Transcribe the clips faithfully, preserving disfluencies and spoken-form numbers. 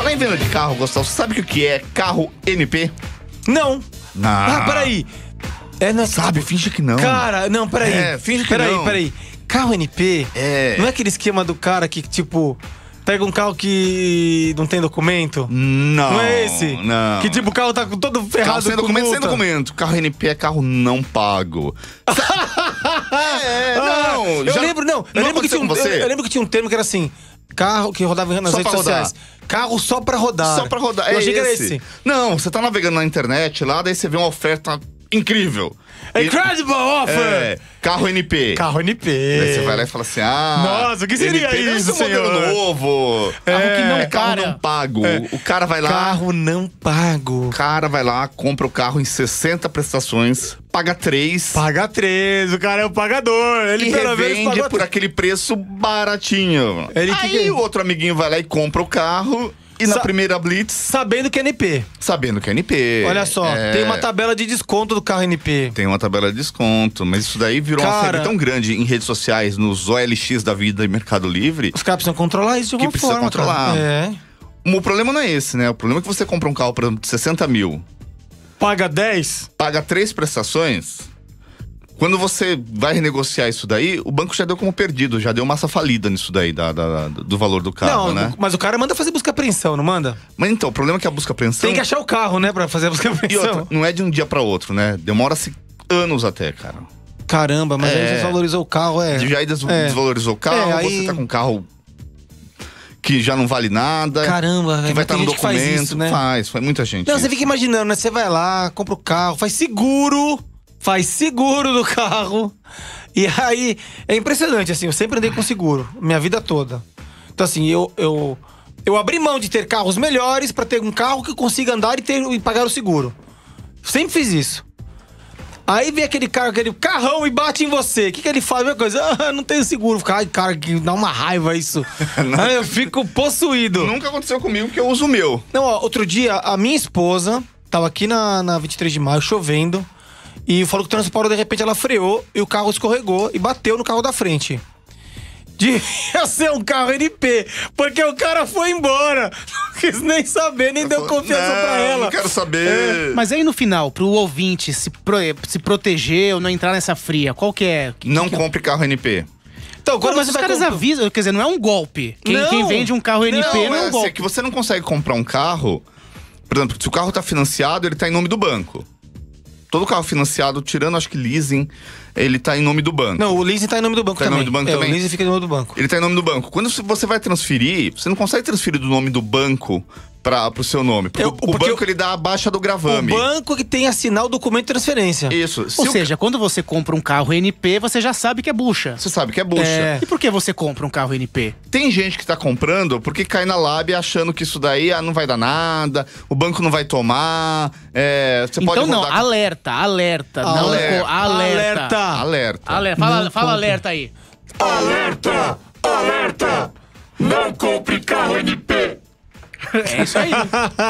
Falar em venda de carro, Gustavo, você sabe o que é carro N P? Não. Ah, Ah, peraí. É, não é Sabe, finge que não. Cara, não, peraí. É, finge que peraí, não. Peraí, carro N P? É. Não é aquele esquema do cara que, tipo, pega um carro que não tem documento? Não. Não é esse? Não. Que tipo, o carro tá todo ferrado Carro sem com documento, sem multa. documento. Carro N P é carro não pago. é, Ah, não. eu já- lembro, não. Eu não lembro, que tinha um, aconteceu com você? eu, eu lembro que tinha um termo que era assim: carro que rodava nas Só redes pra rodar. sociais. Carro só pra rodar. Só pra rodar. Eu é achei que era esse. esse. Não, você tá navegando na internet lá, daí você vê uma oferta incrível. E- Incredible offer! É, carro N P. Carro N P. Daí você vai lá e fala assim, ah... Nossa, o que seria N P deve isso, ser um modelo senhor? novo. Carro que não é carro para. não pago. O cara vai lá... Carro não pago. O cara vai lá, compra o carro em sessenta prestações, paga três... Paga três, o cara é o pagador. Ele e pelo menos revende pagou por três. aquele preço baratinho. Ele que Aí que- o outro amiguinho vai lá e compra o carro... E na Sa- primeira blitz, Sabendo que é N P. sabendo que é N P. Olha só, É, tem uma tabela de desconto do carro N P. Tem uma tabela de desconto, mas isso daí virou uma Cara- febre tão grande em redes sociais, nos O L X da vida e Mercado Livre. Os caras precisam controlar isso de alguma Que precisa forma, controlar. cara. É. O problema não é esse, né? O problema é que você compra um carro, por exemplo, de sessenta mil, Paga dez? paga três prestações. Quando você vai renegociar isso daí, o banco já deu como perdido, já deu massa falida nisso daí, da, da- do valor do carro, Não, né? mas o cara manda fazer busca e apreensão, não manda? Mas então, o problema é que a busca apreensão... Tem que achar o carro, né, pra fazer a busca e E apreensão. outra, não é de um dia pra outro, né? Demora-se anos até, cara. Caramba, mas É. aí desvalorizou o carro, é. Já aí des- É. desvalorizou o carro, É, aí- você tá com um carro que já não vale nada. Caramba, que velho, vai mas estar tem no gente que faz documento. isso, né? Faz, faz muita gente. Não, você isso. fica imaginando, né? Você vai lá, compra o carro, faz seguro, faz seguro do carro. E aí, é impressionante, assim, eu sempre andei com seguro, minha vida toda. Então, assim, eu, eu, eu abri mão de ter carros melhores pra ter um carro que eu consiga andar e, ter, e pagar o seguro. Sempre fiz isso. Aí vem aquele cara, aquele carrão e bate em você. O que, que ele faz? A mesma coisa, ah, não tenho seguro. Ai, cara, que dá uma raiva isso. Aí eu fico possuído. Nunca aconteceu comigo que eu uso o meu. Não, ó, outro dia, a minha esposa tava aqui na, na vinte e três de maio, chovendo, e falou que o trânsito parou, de repente ela freou e o carro escorregou e bateu no carro da frente. Devia ser um carro N P, porque o cara foi embora. Não quis nem saber, nem deu confiança não, pra ela. Não quero saber. Mas aí no final, pro ouvinte se, pro- se proteger ou não entrar nessa fria, qual que é? Que- Não que- compre carro N P. Então, quando Mas você os vai caras comprar- avisam, quer dizer, não é um golpe. Quem, Não. quem vende um carro N P não, é um é, golpe. é que você não consegue comprar um carro. Por exemplo, se o carro tá financiado, ele tá em nome do banco. Todo carro financiado, tirando acho que leasing, ele tá em nome do banco. Não, o leasing tá em nome do banco Tá em também. nome do banco é, também? o leasing fica em nome do banco. Ele tá em nome do banco. Quando você vai transferir, você não consegue transferir do nome do banco para pro seu nome. Porque, Eu- o, o porque banco eu- ele dá a baixa do gravame. O banco que tem assinar o documento de transferência. Isso. Se Ou o- seja, quando você compra um carro N P, você já sabe que é bucha. Você sabe que é bucha. É. E por que você compra um carro N P? Tem gente que tá comprando porque cai na lábia achando que isso daí ah, não vai dar nada, o banco não vai tomar, é, você pode Então não, rodar... alerta, alerta. Não, Alerta. co- alerta. Alerta. Alerta. Alerta. Fala, Não fala compra. alerta aí. Alerta! Alerta! Não compre carro N P! É isso aí.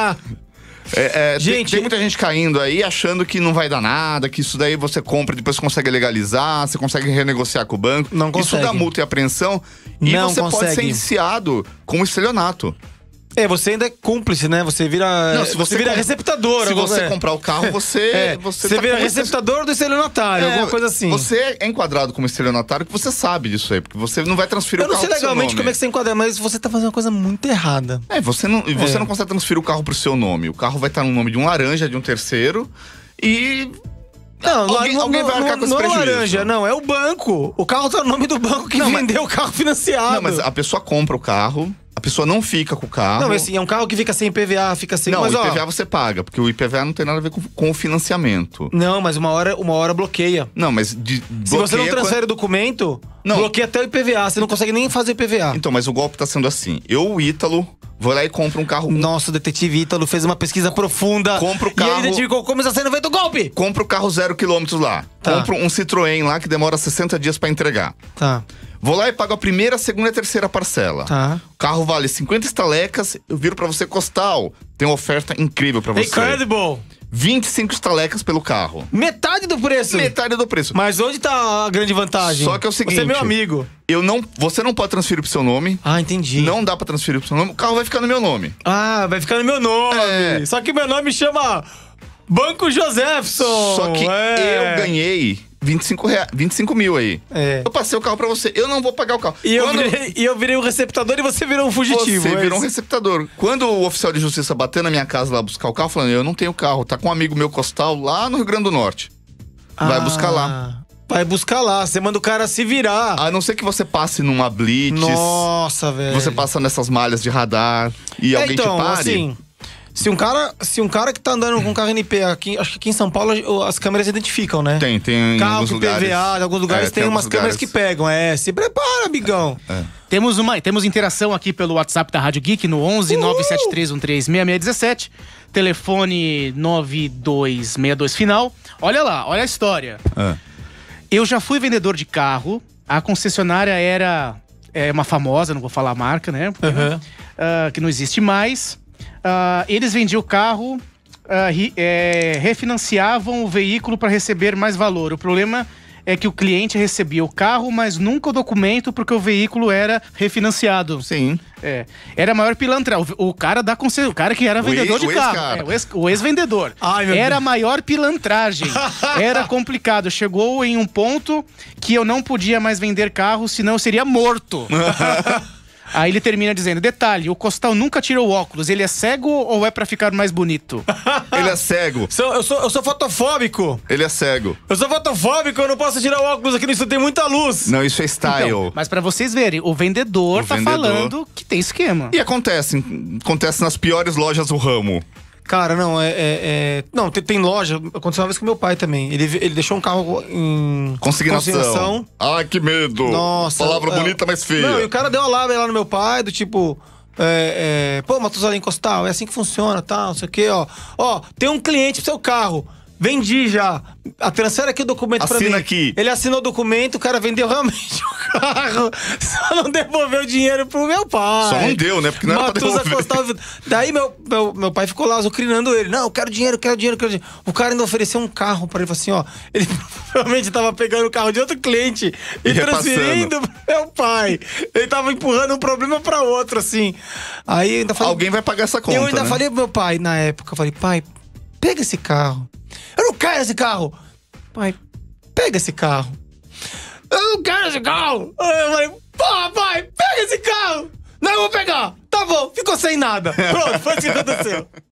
É, é, tem- Gente- tem, muita gente caindo aí achando que não vai dar nada, que isso daí você compra e depois consegue legalizar, você consegue renegociar com o banco. Não Isso consegue. dá multa e apreensão e Não você pode ser consegue. indiciado com estelionato. É, você ainda é cúmplice, né? Você vira. Não, se você vira com- receptador. Se alguma- você é. comprar o carro, você... É, você você tá vira como receptador do estelionatário, É, alguma coisa assim. Você é enquadrado como estelionatário que você sabe disso aí, porque você não vai transferir Eu o não carro sei pro seu legalmente nome. como é que você enquadra, mas você tá fazendo uma coisa muito errada. É, você não, e você É. não consegue transferir o carro pro seu nome. O carro vai estar no nome de um laranja, de um terceiro, e... Não, Alguém- não, alguém não, vai arcar não, com esse não é prejuízo. laranja, não, é o banco. O carro tá no nome do banco que Não, mas- vendeu o carro financiado. Não, mas a pessoa compra o carro, a pessoa não fica com o carro. Não, mas assim, é um carro que fica sem I P V A, fica sem. Não, mas, o ó, I P V A você paga, porque o I P V A não tem nada a ver com, com o financiamento. Não, mas uma hora, uma hora bloqueia. Não, mas de, Se você não bloqueia transfere o documento, Não. bloqueia até o I P V A. Você não consegue nem fazer o I P V A. quando- Então, mas o golpe tá sendo assim. Eu, o Ítalo, vou lá e compro um carro... Nosso detetive Ítalo fez uma pesquisa profunda. Compra o E carro- ele identificou como está sendo feito o golpe. Compro o carro zero quilômetros lá. Tá. Compro um Citroën lá que demora sessenta dias pra entregar. Tá, Vou lá e pago a primeira, a segunda e a terceira parcela. tá. O carro vale cinquenta estalecas, eu viro pra você, Costal. Tem uma oferta incrível pra você. Incredible! vinte e cinco estalecas pelo carro. Metade do preço. Metade do preço. Mas onde tá a grande vantagem? Só que é o seguinte... Você é meu amigo. Eu não, você não pode transferir pro seu nome. Ah, entendi. Não dá pra transferir pro seu nome. O carro vai ficar no meu nome. Ah, vai ficar no meu nome. É. Só que meu nome chama Banco Josefson. Só que é. eu ganhei vinte e cinco, rea... vinte e cinco mil aí. É. Eu passei o carro pra você. Eu não vou pagar o carro. E eu, Quando... virei, e eu virei um receptador e você virou um fugitivo. Você é virou um isso? receptador. Quando o oficial de justiça bater na minha casa lá buscar o carro, falando, eu não tenho carro, tá com um amigo meu costal lá no Rio Grande do Norte. Vai Ah, buscar lá. Vai buscar lá. Você manda o cara se virar. A não ser que você passe numa blitz. Nossa, velho. Você passa nessas malhas de radar e É, alguém então, te pare. assim, se um cara, se um cara que tá andando com carro N P aqui, acho que aqui em São Paulo as câmeras identificam, né? Tem, tem em Carro alguns com lugares. P V A, em alguns lugares É, tem, tem umas alguns câmeras lugares. que pegam. É, se prepara, amigão. É. Temos, uma, temos interação aqui pelo WhatsApp da Rádio Geek no onze nove sete três um três seis seis um sete. Telefone nove dois seis dois final. Olha lá, olha a história. É. Eu já fui vendedor de carro. A concessionária era é, uma famosa, não vou falar a marca, né? Uhum. Ah, que não existe mais. Ah, eles vendiam o carro, ah, ri- é, refinanciavam o veículo para receber mais valor. O problema é que o cliente recebia o carro, mas nunca o documento, porque o veículo era refinanciado. Sim. É. Era a maior pilantra. O, o cara da conce- o cara que era vendedor ex- de o carro. ex-cara. É, o ex- o ex-vendedor. Ai, meu era Deus. a maior pilantragem. Era complicado. Chegou em um ponto que eu não podia mais vender carro, senão eu seria morto. Aí ele termina dizendo: detalhe, o Costal nunca tirou óculos. Ele é cego ou é pra ficar mais bonito? Ele é cego. Sou- eu, sou, eu sou fotofóbico. Ele é cego. Eu sou fotofóbico, eu não posso tirar o óculos aqui, no estúdio tem muita luz. Não, isso é style. Então, mas pra vocês verem, o vendedor O tá vendedor. falando que tem esquema. E acontece. Acontece nas piores lojas do ramo. Cara, não, é. é- é- Não, tem, tem loja. Aconteceu uma vez com meu pai também. Ele, ele deixou um carro em. Consignação. Ai, que medo. Nossa. Palavra é, bonita, mas feia. Não, e o cara deu uma lábia lá no meu pai, do tipo. É, é, pô, Matusalém Costal, é assim que funciona, tal, não sei o quê, ó. Ó, tem um cliente pro seu carro. Vendi já. A transfere aqui o documento pra mim. Assina aqui. Ele assinou o documento, o cara vendeu realmente o carro. Só não devolveu o dinheiro pro meu pai. Só não deu, né? Porque não era pra Matusa devolver. Costal. Daí meu, meu, meu pai ficou lá azucrinando ele. Não, eu quero dinheiro, quero dinheiro, quero dinheiro. O cara ainda ofereceu um carro pra ele. Falou assim, ó. Ele provavelmente tava pegando o carro de outro cliente e, E transferindo pro meu pai. Ele tava empurrando um problema pra outro, assim. Aí eu ainda falei... Alguém vai pagar essa conta, Eu ainda né? falei pro meu pai, na época, eu falei, pai, pega esse carro. Eu não quero esse carro. Pai, pega esse carro. Eu não quero esse carro. Aí eu falei, pô, pai, pega esse carro. Não, eu vou pegar. Tá bom, ficou sem nada. Pronto, foi isso que aconteceu.